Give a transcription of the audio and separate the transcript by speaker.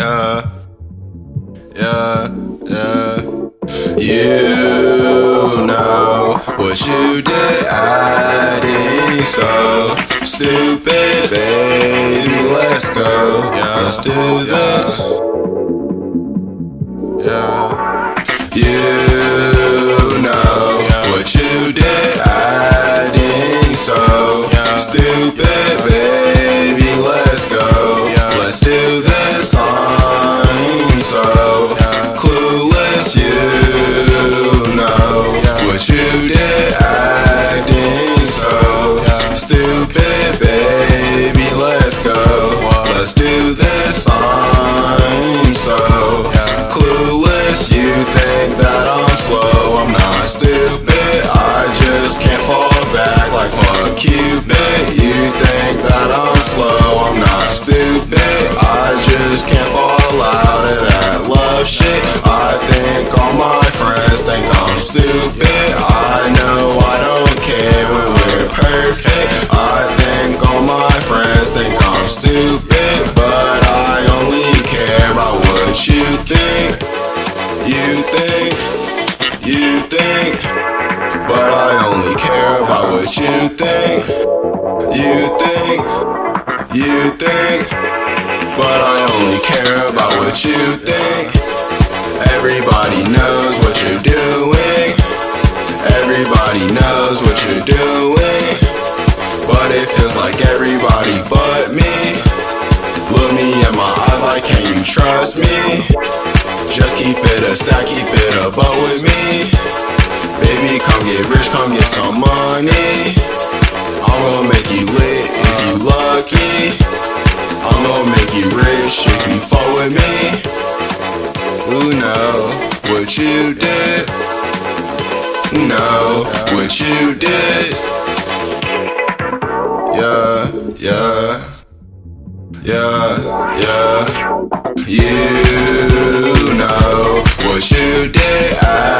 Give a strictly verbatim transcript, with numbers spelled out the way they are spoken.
Speaker 1: yeah, yeah, yeah. You know what you did, acting so stupid, baby, let's go, yeah, let's do this, yeah. You know what you did, acting so stupid, baby, let's go, let's do this, I'm so clueless. You know what you did, acting so stupid, baby, let's go, let's do this, I'm so clueless. You think that I'm slow, I'm not stupid, I just can't fall back like fuck Cupid. You think that I'm slow, I'm not stupid, I just can't fall out of that love shit. I think all my friends think I'm stupid, I know I don't care when we're perfect. I think all my friends think I'm stupid, but I only care about what you think. You think, you think, but I only care about what you think. You think, you think, but I only care about what you think. Everybody knows what you're doing, everybody knows what you're doing, but it feels like everybody but me. Look me in my eyes like, can you trust me? Just keep it a stack, keep it a boat with me. Baby, come get rich, come get some money. I'm gonna make you lit if you lucky. I'm gonna make you rich if you fall with me. Who know what you did? Who know what you did? Yeah, yeah, yeah, yeah. You know what you did. I